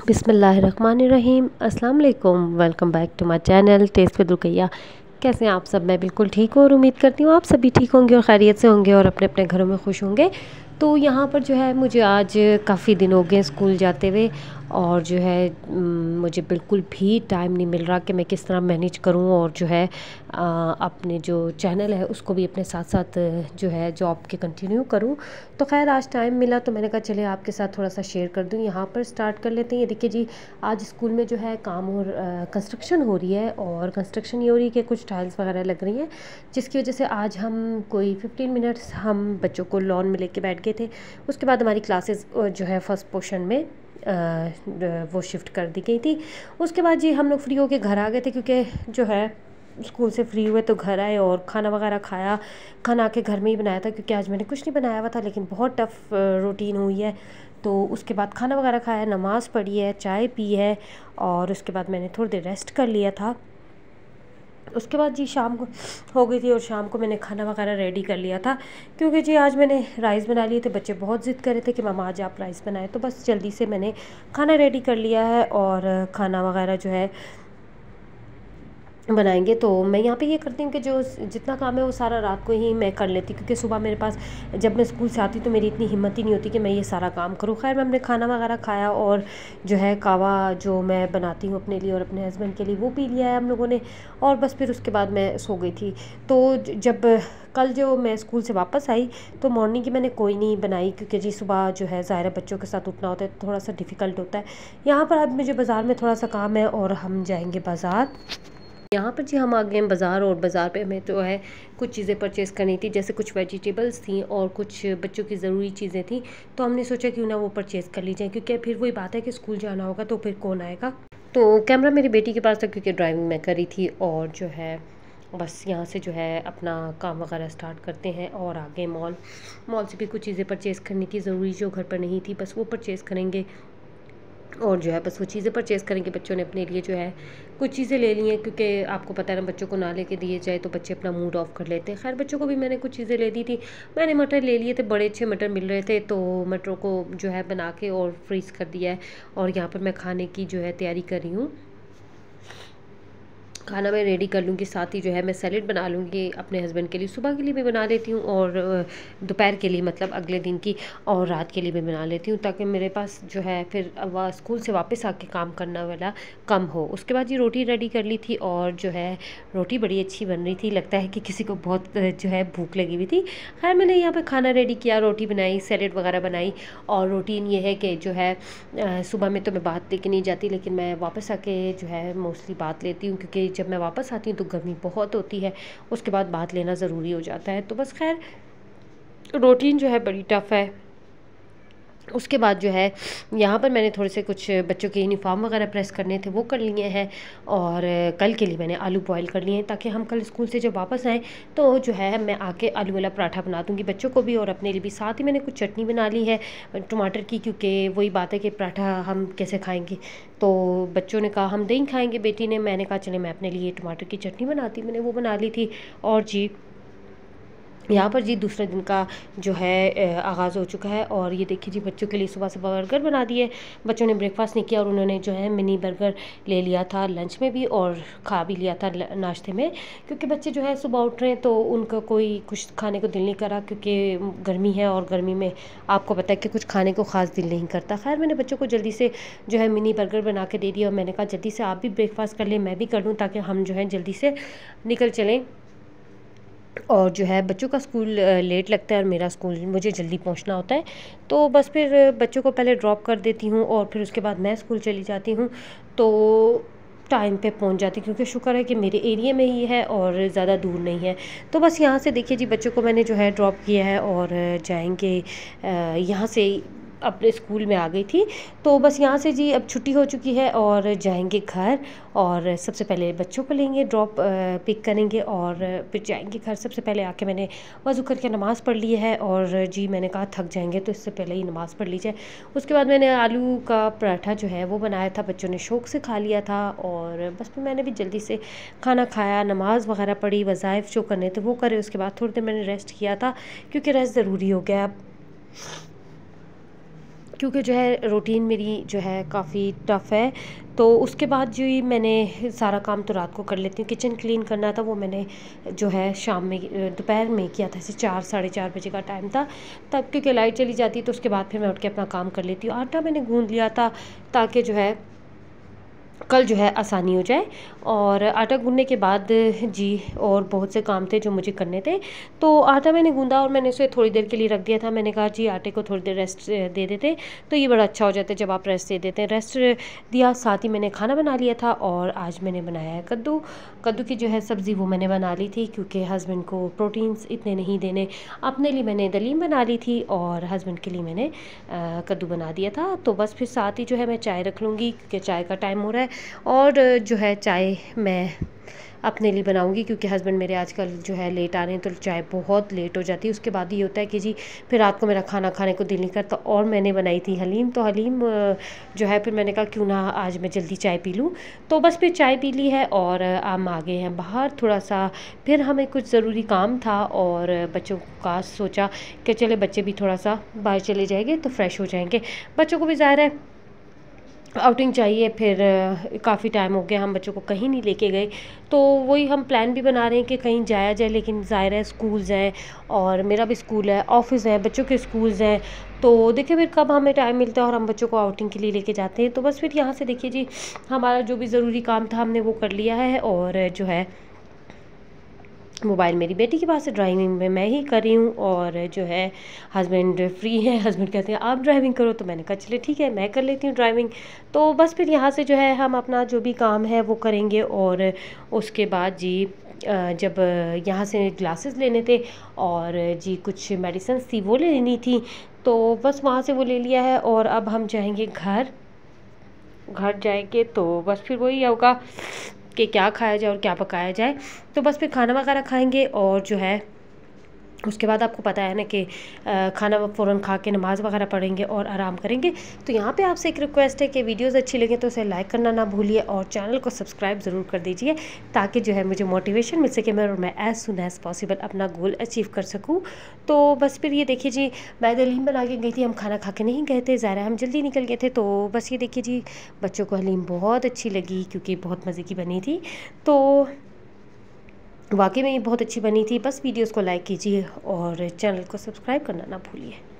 बिस्मिल्लाहिर्रहमानिर्रहीम। अस्सलाम वालेकुम। Welcome back to my channel test with Rukaiya. कैसे हैं आप सब? मैं बिल्कुल ठीक हूँ और उम्मीद करती हूँ आप सभी ठीक होंगे और खैरियत से होंगे और अपने अपने घरों में खुश होंगे। तो यहाँ पर जो है मुझे आज काफ़ी दिन हो गए स्कूल जाते हुए और जो है मुझे बिल्कुल भी टाइम नहीं मिल रहा कि मैं किस तरह मैनेज करूँ और जो है अपने जो चैनल है उसको भी अपने साथ साथ जो है जॉब के कंटिन्यू करूँ। तो खैर आज टाइम मिला तो मैंने कहा चले आपके साथ थोड़ा सा शेयर कर दूँ। यहाँ पर स्टार्ट कर लेते हैं। ये देखिए जी, आज स्कूल में जो है काम और कंस्ट्रक्शन हो रही है और कंस्ट्रक्शन ये हो रही है कि कुछ टाइल्स वगैरह लग रही हैं, जिसकी वजह से आज हम कोई 15 मिनट्स हम बच्चों को लॉन में लेके बैठ गए थे। उसके बाद हमारी क्लासेस जो है फर्स्ट पोर्शन में वो शिफ्ट कर दी गई थी। उसके बाद जी हम लोग फ्री होके घर आ गए थे, क्योंकि जो है स्कूल से फ्री हुए तो घर आए और खाना वगैरह खाया। खाना आके घर में ही बनाया था, क्योंकि आज मैंने कुछ नहीं बनाया हुआ था, लेकिन बहुत टफ़ रूटीन हुई है। तो उसके बाद खाना वगैरह खाया, नमाज़ पढ़ी है, चाय पी है और उसके बाद मैंने थोड़ी देर रेस्ट कर लिया था। उसके बाद जी शाम को हो गई थी और शाम को मैंने खाना वगैरह रेडी कर लिया था, क्योंकि जी आज मैंने राइस बना लिए थे। बच्चे बहुत ज़िद कर रहे थे कि मामा आज आप राइस बनाएं, तो बस जल्दी से मैंने खाना रेडी कर लिया है और खाना वगैरह जो है बनाएंगे। तो मैं यहाँ पे ये करती हूँ कि जो जितना काम है वो सारा रात को ही मैं कर लेती हूँ, क्योंकि सुबह मेरे पास जब मैं स्कूल से आती तो मेरी इतनी हिम्मत ही नहीं होती कि मैं ये सारा काम करूँ। खैर हमने खाना वगैरह खाया और जो है कावा जो मैं बनाती हूँ अपने लिए और अपने हस्बैंड के लिए वो पी लिया है हम लोगों ने, और बस फिर उसके बाद मैं सो गई थी। तो जब कल जो मैं स्कूल से वापस आई तो मॉर्निंग की मैंने कोई नहीं बनाई, क्योंकि जी सुबह जो है ज़ाहिर बच्चों के साथ उठना होता है तो थोड़ा सा डिफ़िकल्ट होता है। यहाँ पर अब मुझे बाज़ार में थोड़ा सा काम है और हम जाएंगे बाज़ार। यहाँ पर जी हम आ गए हैं बाज़ार और बाज़ार पे हमें जो है कुछ चीज़ें परचेज़ करनी थी, जैसे कुछ वेजिटेबल्स थी और कुछ बच्चों की ज़रूरी चीज़ें थी। तो हमने सोचा क्यों ना वो परचेज़ कर ली जाए, क्योंकि फिर वही बात है कि स्कूल जाना होगा तो फिर कौन आएगा। तो कैमरा मेरी बेटी के पास था, क्योंकि ड्राइविंग मैं करी थी, और जो है बस यहाँ से जो है अपना काम वगैरह स्टार्ट करते हैं और आगे मॉल से भी कुछ चीज़ें परचेज़ करनी थी ज़रूरी, जो घर पर नहीं थी, बस वो परचेज़ करेंगे और जो है बस वो चीज़ें परचेज़ करेंगे। बच्चों ने अपने लिए जो है कुछ चीज़ें ले ली हैं, क्योंकि आपको पता है ना बच्चों को ना लेके दिए जाए तो बच्चे अपना मूड ऑफ कर लेते हैं। खैर बच्चों को भी मैंने कुछ चीज़ें ले दी थी। मैंने मटर ले लिए थे, बड़े अच्छे मटर मिल रहे थे, तो मटरों को जो है बना के और फ्रीज़ कर दिया है और यहाँ पर मैं खाने की जो है तैयारी कर रही हूँ। खाना मैं रेडी कर लूँगी, साथ ही जो है मैं सैलेड बना लूँगी अपने हस्बैंड के लिए, सुबह के लिए भी बना लेती हूँ और दोपहर के लिए मतलब अगले दिन की, और रात के लिए भी बना लेती हूँ, ताकि मेरे पास जो है फिर स्कूल से वापस आके काम करना वाला कम हो। उसके बाद ये रोटी रेडी कर ली थी और जो है रोटी बड़ी अच्छी बन रही थी, लगता है कि किसी को बहुत जो है भूख लगी हुई थी। खैर मैंने यहाँ पर खाना रेडी किया, रोटी बनाई, सैलेड वगैरह बनाई। और रूटीन ये है कि जो है सुबह में तो मैं बात लेके नहीं जाती, लेकिन मैं वापस आके जो है मोस्टली बात लेती हूँ, क्योंकि जब मैं वापस आती हूँ तो गर्मी बहुत होती है, उसके बाद बात लेना ज़रूरी हो जाता है। तो बस खैर रूटीन जो है बड़ी टफ़ है। उसके बाद जो है यहाँ पर मैंने थोड़े से कुछ बच्चों के यूनिफॉर्म वगैरह प्रेस करने थे, वो कर लिए हैं, और कल के लिए मैंने आलू बॉयल कर लिए हैं, ताकि हम कल स्कूल से जब वापस आएँ तो जो है मैं आके आलू वाला पराठा बना दूँगी बच्चों को भी और अपने लिए भी। साथ ही मैंने कुछ चटनी बना ली है टमाटर की, क्योंकि वही बात है कि पराठा हम कैसे खाएँगे। तो बच्चों ने कहा हम दही खाएँगे, बेटी ने, मैंने कहा चले मैं अपने लिए टमाटर की चटनी बनाती, मैंने वो बना ली थी। और जी यहाँ पर जी दूसरे दिन का जो है आगाज़ हो चुका है, और ये देखिए जी बच्चों के लिए सुबह सुबह बर्गर बना दिए। बच्चों ने ब्रेकफास्ट नहीं किया और उन्होंने जो है मिनी बर्गर ले लिया था लंच में भी और खा भी लिया था नाश्ते में, क्योंकि बच्चे जो है सुबह उठ रहे हैं तो उनका कोई कुछ खाने को दिल नहीं करा, क्योंकि गर्मी है और गर्मी में आपको पता है कि कुछ खाने को ख़ास दिल नहीं करता। खैर मैंने बच्चों को जल्दी से जो है मिनी बर्गर बना के दे दिया और मैंने कहा जल्दी से आप भी ब्रेकफास्ट कर लें, मैं भी कर लूँ, ताकि हम जो है जल्दी से निकल चलें। और जो है बच्चों का स्कूल लेट लगता है और मेरा स्कूल मुझे जल्दी पहुंचना होता है, तो बस फिर बच्चों को पहले ड्रॉप कर देती हूँ और फिर उसके बाद मैं स्कूल चली जाती हूँ, तो टाइम पे पहुंच जाती, क्योंकि शुक्र है कि मेरे एरिया में ही है और ज़्यादा दूर नहीं है। तो बस यहाँ से देखिए जी बच्चों को मैंने जो है ड्रॉप किया है और जाएंगे यहाँ से अपने स्कूल में आ गई थी। तो बस यहाँ से जी अब छुट्टी हो चुकी है और जाएंगे घर, और सबसे पहले बच्चों को लेंगे ड्रॉप पिक करेंगे और फिर जाएंगे घर। सबसे पहले आके मैंने वज़ू करके नमाज़ पढ़ ली है, और जी मैंने कहा थक जाएंगे तो इससे पहले ही नमाज़ पढ़ ली जाए। उसके बाद मैंने आलू का पराठा जो है वो बनाया था, बच्चों ने शौक़ से खा लिया था, और बस फिर मैंने भी जल्दी से खाना खाया, नमाज़ वगैरह पढ़ी, वज़ाइफ जो करने थे वो करे। उसके बाद थोड़ी देर मैंने रेस्ट किया था, क्योंकि रेस्ट ज़रूरी हो गया अब। क्योंकि जो है रूटीन मेरी जो है काफ़ी टफ़ है। तो उसके बाद जो ये मैंने सारा काम तो रात को कर लेती हूँ। किचन क्लीन करना था वो मैंने जो है शाम में दोपहर में किया था, ऐसे 4 साढ़े 4 बजे का टाइम था तब, क्योंकि लाइट चली जाती है तो उसके बाद फिर मैं उठ के अपना काम कर लेती हूँ। आटा मैंने गूँध लिया था ताकि जो है कल जो है आसानी हो जाए। और आटा गूँधने के बाद जी और बहुत से काम थे जो मुझे करने थे, तो आटा मैंने गूँधा और मैंने उसे थोड़ी देर के लिए रख दिया था। मैंने कहा जी आटे को थोड़ी देर रेस्ट दे देते तो ये बड़ा अच्छा हो जाता है जब आप रेस्ट दे देते हैं। रेस्ट दिया, साथ ही मैंने खाना बना लिया था और आज मैंने बनाया है कद्दू। कद्दू की जो है सब्ज़ी वो मैंने बना ली थी क्योंकि हस्बैंड को प्रोटीन्स इतने नहीं देने। अपने लिए मैंने दलीम बना ली थी और हस्बैंड के लिए मैंने कद्दू बना दिया था। तो बस फिर साथ ही जो है मैं चाय रख लूँगी क्योंकि चाय का टाइम हो रहा है। और जो है चाय मैं अपने लिए बनाऊंगी क्योंकि हस्बैंड मेरे आजकल जो है लेट आ रहे हैं तो चाय बहुत लेट हो जाती है। उसके बाद ये होता है कि जी फिर रात को मेरा खाना खाने को दिल नहीं करता। और मैंने बनाई थी हलीम, तो हलीम जो है फिर मैंने कहा क्यों ना आज मैं जल्दी चाय पी लूँ। तो बस फिर चाय पी ली है और हम आ गए हैं बाहर थोड़ा सा। फिर हमें कुछ ज़रूरी काम था और बच्चों का सोचा कि चले बच्चे भी थोड़ा सा बाहर चले जाएंगे तो फ्रेश हो जाएंगे। बच्चों को भी ज़ाहिर है आउटिंग चाहिए। फिर काफ़ी टाइम हो गया हम बच्चों को कहीं नहीं लेके गए, तो वही हम प्लान भी बना रहे हैं कि कहीं जाया जाए। लेकिन ज़ाहिर है स्कूल्स हैं और मेरा भी स्कूल है, ऑफिस है, बच्चों के स्कूल्स हैं, तो देखिए फिर कब हमें टाइम मिलता है और हम बच्चों को आउटिंग के लिए लेके जाते हैं। तो बस फिर यहाँ से देखिए जी हमारा जो भी ज़रूरी काम था हमने वो कर लिया है। और जो है मोबाइल मेरी बेटी के पास है, ड्राइविंग में मैं ही कर रही हूँ और जो है हस्बैंड फ्री है। हस्बैंड कहते हैं आप ड्राइविंग करो, तो मैंने कहा चले ठीक है मैं कर लेती हूँ ड्राइविंग। तो बस फिर यहाँ से जो है हम अपना जो भी काम है वो करेंगे। और उसके बाद जी जब यहाँ से ग्लासेस लेने थे और जी कुछ मेडिसिन थी वो ले लेनी थी, तो बस वहाँ से वो ले लिया है। और अब हम जाएंगे घर जाएंगे तो बस फिर वही होगा कि क्या खाया जाए और क्या पकाया जाए। तो बस फिर खाना वगैरह खाएंगे और जो है उसके बाद आपको पता है ना कि खाना फ़ौरन खा के नमाज़ वगैरह पढ़ेंगे और आराम करेंगे। तो यहाँ पे आपसे एक रिक्वेस्ट है कि वीडियोस अच्छी लगे तो उसे लाइक करना ना भूलिए और चैनल को सब्सक्राइब ज़रूर कर दीजिए ताकि जो है मुझे मोटिवेशन मिल सके मैं एज़ सुन एज़ पॉसिबल अपना गोल अचीव कर सकूँ। तो बस फिर ये देखिए जी मैं हलीम बना के गई थी, हम खाना खा के नहीं गए थे, ज़ाहिर है हम जल्दी निकल गए थे। तो बस ये देखिए जी बच्चों को हलीम बहुत अच्छी लगी क्योंकि बहुत मज़े की बनी थी। तो वाकई में ये बहुत अच्छी बनी थी। बस वीडियोस को लाइक कीजिए और चैनल को सब्सक्राइब करना ना भूलिए।